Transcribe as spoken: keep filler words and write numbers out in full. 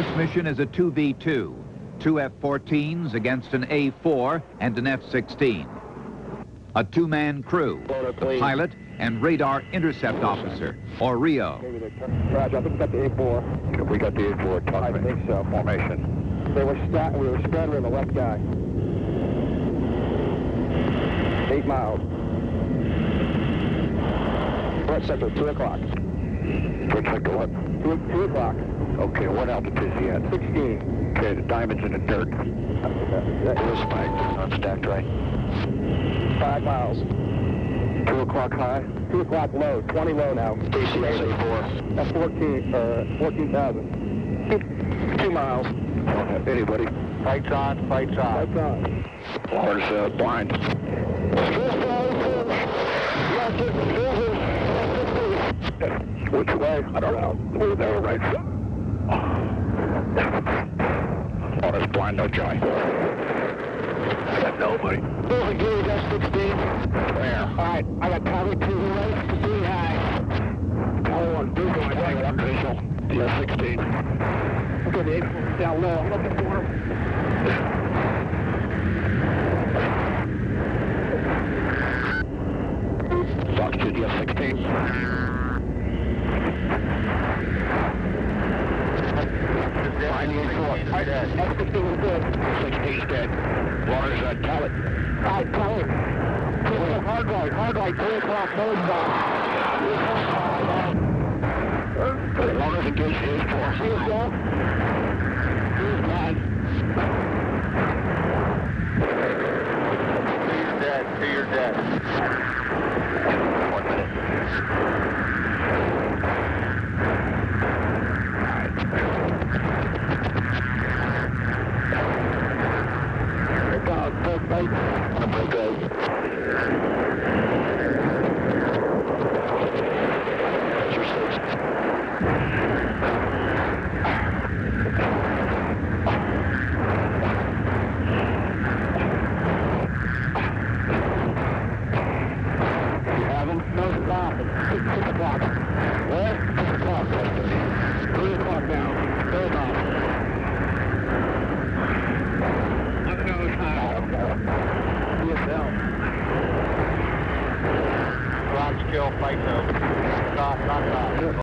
This mission is a two v two. Two F fourteens against an A four and an F sixteen. A two-man crew, the pilot and radar intercept officer, or R I O. Roger, I think we got the A four. We got the A four. Talk I to me. think so. Formation. They were stat we were spreader in the left guy. Eight miles. Threat sector, two o'clock. Threat sector what? Two, two o'clock. Okay, what altitude is he at? sixteen. Okay, the diamond's in the dirt. That, It was spiked. It's not stacked right. Five miles. Two o'clock high. Two o'clock low. Twenty low now. D C S A four. That's fourteen. Uh, fourteen thousand. Two miles. Don't have anybody. Fights on. Fights on. Fights on. Water's uh, blind. Which way? I don't know. We're there, right? Water's blind, no joy. I got nobody. Moving gear, F sixteen. Where? All right, I got cover to the right, to three high. Tower one, blue going Flying one visual. The F sixteen. Okay, the A four down low. I'm looking for him. Fox to the F sixteen. F sixteen is good. F sixteen's dead. Water's uh, tell it. All right, tell it. Hard right, hard right, three o'clock, nose down. As long as it gives his force. See us go? Here's mine. See you're dead, see you're dead. One minute. Right. Okay. That's your six. You have him? No, it's not. It's six, six o'clock. What? Six o'clock. Three o'clock now. Third off. U S N. Rock skill, fight though. Stop, not stop.